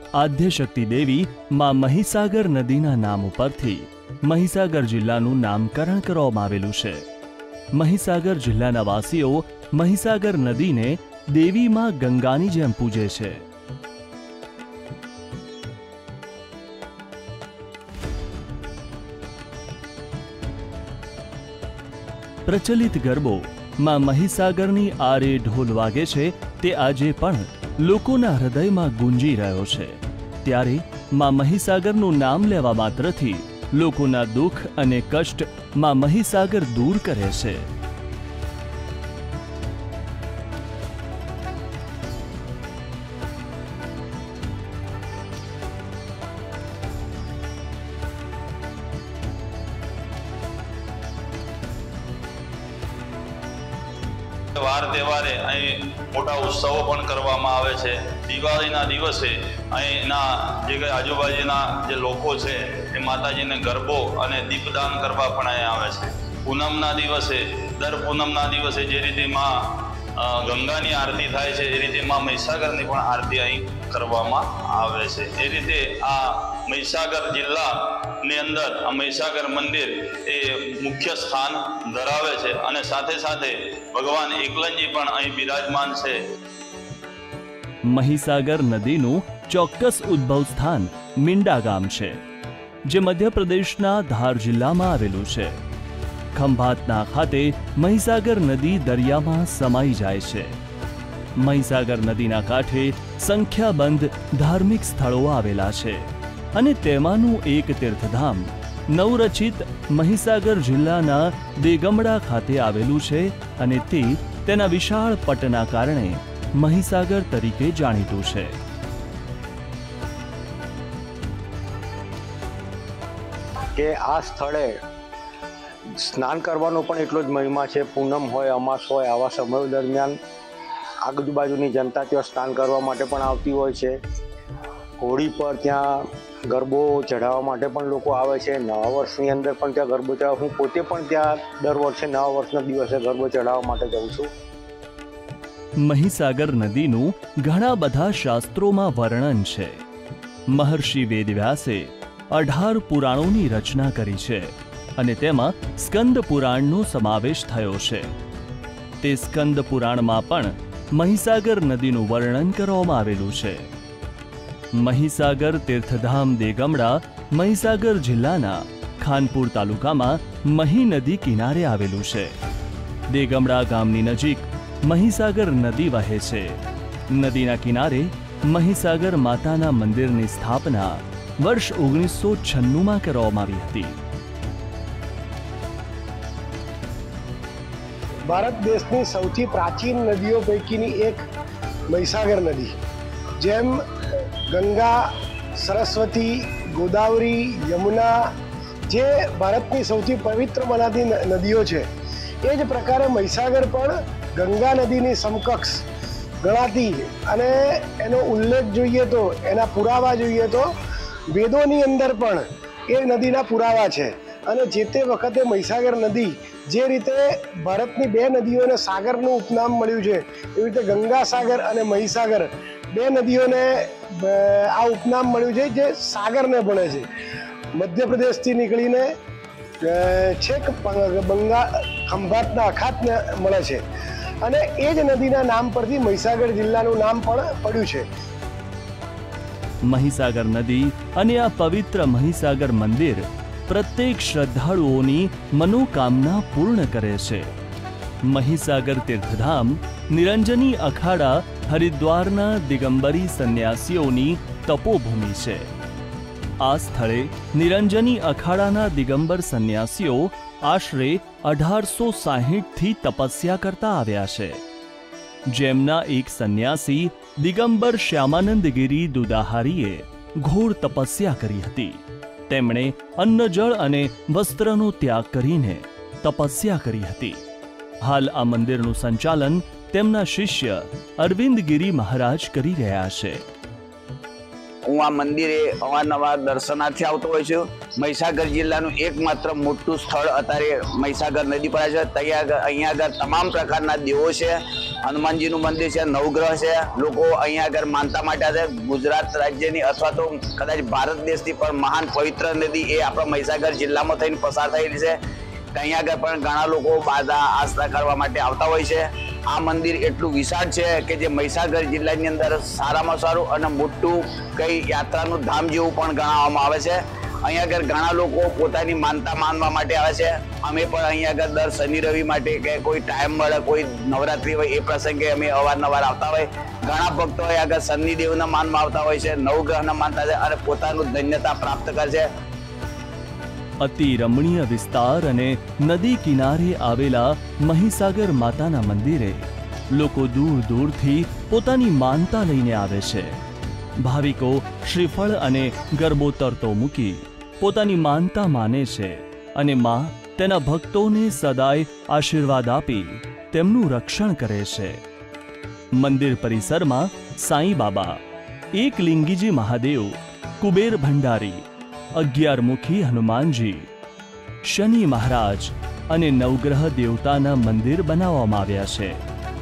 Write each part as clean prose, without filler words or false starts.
आद्यशक्ति देवी मां महिसागर नदीना नाम उपरथी महिसागर जिल्लानुं नामकरण करवामां आवेलुं छे। महिसागर जिल्लाना वासीओ महिसागर नदीने देवी मां गंगानी जेम पूजे छे। प्रचलित गरबो मां महिसागरनी आरे ढोल वागे छे ते आजे पण लोकोना हृदयमां गूंजी रह्यो छे। त्यारे मां महिसागरनुं नाम लेवा मात्रथी लोकोना दुख अने कष्ट मां महिसागर दूर करे छे। વાર તહેવારે અહીં મોટા ઉત્સવો પણ કરવામાં આવે છે। દિવાળીના દિવસે અહીંના જે કંઈ આજુબાજુના જે લોકો છે એ માતાજીને ગરબો અને દીપદાન કરવા પણ અહીં આવે છે। પૂનમના દિવસે દર પૂનમના દિવસે જે રીતે માં ગંગાની આરતી થાય છે એ રીતે માં મહીસાગરની પણ આરતી અહીં કરવામાં આવે છે। એ રીતે આ મહીસાગર જિલ્લાની અંદર આ મહીસાગર મંદિર એ મુખ્ય સ્થાન ધરાવે છે અને સાથે સાથે ભગવાન એકલનજી પણ અહીં બિરાજમાન છે। महिसागर नदीનું ચોક્કસ ઉદ્ભવ સ્થાન મીંડા ગામ છે, જે મધ્યપ્રદેશના ધાર જિલ્લામાં આવેલું છે। ખંભાતના ખાતે મહીસાગર નદી દરિયામાં સમાઈ જાય છે। મહીસાગર નદીના કાંઠે સંખ્યાબંધ ધાર્મિક સ્થળો આવેલા છે અને તેમાંનું એક તીર્થધામ નવરચિત મહીસાગર જિલ્લાના દેગમડા ખાતે આવેલું છે અને તે તેના વિશાળ પટના કારણે મહીસાગર તરીકે જાણીતું છે। કે આ સ્થળે સ્નાન કરવાનો પણ એટલો જ મહિમા છે। પૂનમ હોય, અમાસ હોય, આવા સમય દરમિયાન આજુબાજુની જનતા ત્યાં સ્નાન કરવા માટે પણ આવતી હોય છે। હોળી પર ત્યાં ગરબો ચઢાવવા માટે પણ લોકો આવે છે। નવા વર્ષની અંદર પણ ત્યાં ગરબો ચઢાવવા, હું પોતે પણ ત્યાં દર વર્ષે નવા વર્ષના દિવસે ગરબો ચઢાવવા માટે જાઉં છું। મહીસાગર નદીનું ઘણા બધા શાસ્ત્રોમાં વર્ણન છે। મહર્ષિ વેદવ્યાસે 18 પુરાણોની રચના કરી છે અને તેમાં સ્કંદ પુરાણનો સમાવેશ થયો છે। તે સ્કંદ પુરાણમાં પણ મહીસાગર નદીનું વર્ણન કરવામાં આવેલું છે। મહીસાગર તીર્થધામ દેગમડા મહીસાગર જિલ્લાના ખાનપુર તાલુકામાં મહી નદી કિનારે આવેલું છે। દેગમડા ગામની નજીક મહીસાગર નદી વહે છે। નદીના કિનારે મહીસાગર માતાના મંદિરની સ્થાપના વર્ષ 1996માં કરવામાં આવી હતી। ભારત દેશની સૌથી પ્રાચીન નદીઓ પૈકીની એક મહીસાગર નદી, જેમ ગંગા, સરસ્વતી, ગોદાવરી, યમુના જે ભારતની સૌથી પવિત્ર મનાતી નદીઓ છે, એ જ પ્રકારે મહીસાગર પણ ગંગા નદીની સમકક્ષ ગણાતી અને એનો ઉલ્લેખ જોઈએ તો, એના પુરાવા જોઈએ તો વેદોની અંદર પણ એ નદીના પુરાવા છે। અને જે તે વખતે મહીસાગર નદી જે રીતે ભારતની બે નદીઓને સાગરનું ઉપનામ મળ્યું છે, એવી રીતે ગંગા સાગર અને મહીસાગર બે નદીઓને આ ઉપનામ મળ્યું છે જે સાગરને ભળે છે। મધ્યપ્રદેશથી નીકળીને છેક ખંભાતના અખાતને મળે છે અને એ જ નદીના નામ પરથી મહીસાગર જિલ્લાનું નામ પણ પડ્યું છે। મહીસાગર નદી અને આ પવિત્ર મહીસાગર મંદિર પ્રત્યેક શ્રદ્ધાળુઓની મનોકામના પૂર્ણ કરે છે। મહીસાગર તીર્થધામ નિરંજની અખાડા હરિદ્વારના દિગંબરી સંન્યાસીઓની તપોભૂમિ છે। આ સ્થળે નિરંજની અખાડાના દિગંબર સંન્યાસીઓ આશરે 1860થી તપસ્યા કરતા આવ્યા છે। જેમના એક સંન્યાસી દિગંબર શ્યામાનંદગીરી દુદાહારીએ ઘોર તપસ્યા કરી હતી। તેમણે અન્ન જળ અને વસ્ત્રનો ત્યાગ કરીને તપસ્યા કરી હતી। હાલ આ મંદિરનું સંચાલન તેમના શિષ્ય અરવિંદ ગિરી મહારાજ કરી રહ્યા છે। હું આ મંદિરે અવારનવાર દર્શનાર્થે આવતો હોય છું. મહીસાગર જિલ્લાનું એકમાત્ર મોટું સ્થળ અત્યારે મહીસાગર નદી પર છે. અહીંયા આગળ તમામ પ્રકારના દેવો છે. હનુમાનજીનું મંદિર છે, નવગ્રહ છે. લોકો અહીંયા આગળ માનતા માટે છે. ગુજરાત રાજ્યની અથવા તો કદાચ ભારત દેશની પણ મહાન પવિત્ર નદી એ આપણા મહીસાગર જિલ્લામાં થઈને પસાર થયેલી છે. અહીંયા આગળ પણ ઘણા લોકો બાધા આસ્થા કરવા માટે આવતા હોય છે. આ મંદિર એટલું વિશાળ છે કે જે મહીસાગર જિલ્લાની અંદર સારામાં સારું અને મોટું કઈ યાત્રાનું ધામ જેવું પણ ગણાવવામાં આવે છે. અહીંયા આગળ ઘણા લોકો પોતાની માનતા માનવા માટે આવે છે. અમે પણ અહીંયા આગળ દર શનિ રવિ માટે કે કોઈ ટાઈમ મળે, કોઈ નવરાત્રી હોય એ પ્રસંગે અમે અવારનવાર આવતા હોય. ઘણા ભક્તો અહીંયા આગળ શનિદેવના માનમાં આવતા હોય છે, નવગ્રહના માનતા છે અને પોતાનું ધન્યતા પ્રાપ્ત કરે છે. અતિ રમણીય વિસ્તાર અને નદી કિનારે આવેલા મહીસાગર માતાના મંદિરે લોકો દૂર દૂરથી પોતાની માનતા લઈને આવે છે. ભાવિકો શ્રીફળ અને ગરબો તરતો મૂકી પોતાની માનતા માને છે અને માં તેના ભક્તોને સદાય આશીર્વાદ આપી તેમનું રક્ષણ કરે છે. મંદિર પરિસરમાં સાંઈ બાબા, એકલિંગીજી મહાદેવ, કુબેર ભંડારી, 11 મુખી હનુમાનજી, શનિ મહારાજ અને નવગ્રહ દેવતાના મંદિર બનાવવામાં આવ્યા છે.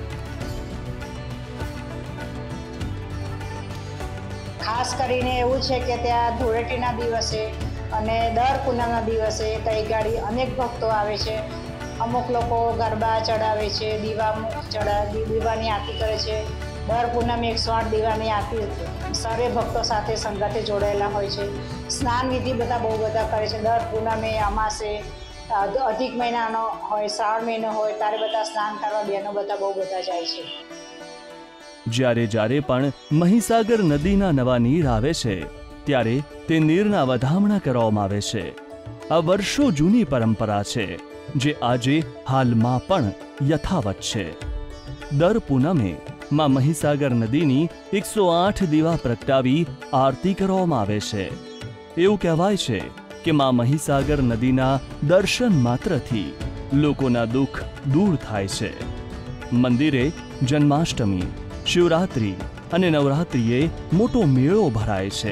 ખાસ કરીને એવું છે કે ત્યાં ધૂળેટીના દિવસે અને દર પૂનમના દિવસે કઈ ગાડી અનેક ભક્તો આવે છે. અમુક લોકો ગરબા ચડાવે છે, દીવાની આરતી કરે છે. દર પૂનમે 108 દીવાની આરતી સર્વે ભક્તો સાથે સંગાતે જોડાયેલા હોય છે. સ્નાન વિધિ બધા બહુ બધા કરે છે. દર પૂનમે, અમાસે, અધિક મહિનાનો હોય, શ્રાવણ મહિનો હોય ત્યારે બધા સ્નાન કરવા બહેનો બધા બહુ બધા જાય છે. જ્યારે પણ મહીસાગર નદીના નવા નીર આવે છે ત્યારે તે નીરના વધામણા કરવામાં આવે છે. આ વર્ષો જૂની પરંપરા છે જે આજે હાલમાં પણ યથાવત છે. દર પૂનમે માં મહીસાગર નદીની 108 દીવા પ્રગટાવી આરતી કરવામાં આવે છે. એવું કહેવાય છે કે માં મહીસાગર નદીના દર્શન માત્રથી લોકોના દુઃખ દૂર થાય છે. મંદિરે જન્માષ્ટમી, શિવરાત્રી અને નવરાત્રિએ મોટો મેળો ભરાય છે.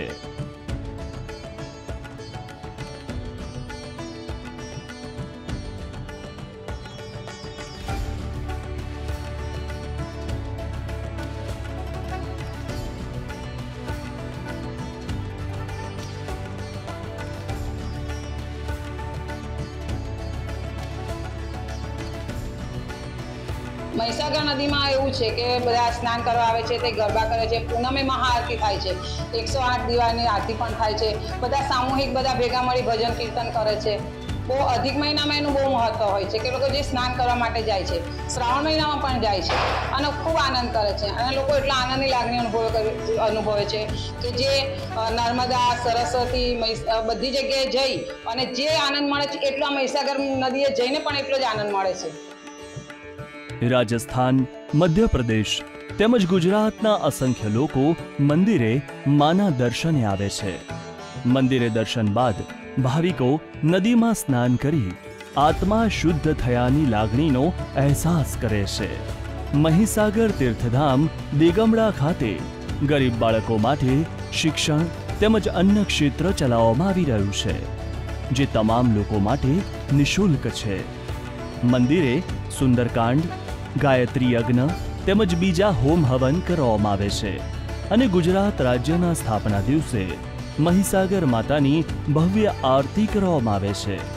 મહીસાગર નદીમાં એવું છે કે બધા સ્નાન કરવા આવે છે, તે ગરબા કરે છે. પૂનમે મહાઆરતી થાય છે, 108 દીવાની આરતી પણ થાય છે. બધા સામૂહિક બધા ભેગા મળી ભજન કીર્તન કરે છે. બહુ અધિક મહિનામાં એનું બહુ મહત્વ હોય છે કે લોકો જે સ્નાન કરવા માટે જાય છે, શ્રાવણ મહિનામાં પણ જાય છે અને ખૂબ આનંદ કરે છે. અને લોકો એટલા આનંદની લાગણી અનુભવે છે કે જે નર્મદા, સરસ્વતી, બધી જગ્યાએ જઈ અને જે આનંદ મળે છે એટલો મહીસાગર નદીએ જઈને પણ એટલો જ આનંદ મળે છે. રાજસ્થાન, મધ્યપ્રદેશ તેમજ ગુજરાતના અસંખ્ય લોકો મંદિરે માના દર્શને આવે છે. મંદિરે દર્શન બાદ ભાવિકો નદીમાં સ્નાન કરી આત્મા શુદ્ધ થયાની લાગણીનો અહેસાસ કરે છે. મહીસાગર તીર્થધામ દિગંબડા ખાતે ગરીબ બાળકો માટે શિક્ષણ તેમજ અન્ન ક્ષેત્ર ચલાવવામાં આવી રહ્યું છે, જે તમામ લોકો માટે નિઃશુલ્ક છે. મંદિરે સુંદરકાંડ, ગાયત્રી યજ્ઞ તેમજ બીજા હોમ હવન કરવામાં આવે છે અને ગુજરાત રાજ્યના સ્થાપના દિવસે મહીસાગર માતાની ભવ્ય આરતી કરવામાં આવે છે.